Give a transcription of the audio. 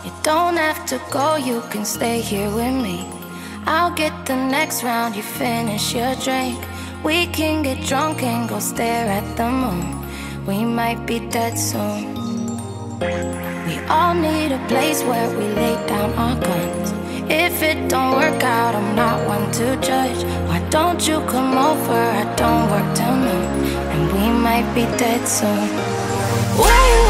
You don't have to go, you can stay here with me. I'll get the next round, you finish your drink. We can get drunk and go stare at the moon. We might be dead soon. We all need a place where we lay down our guns. If it don't work out, I'm not one to judge. Why don't you come over? I don't work till noon, and we might be dead soon. Where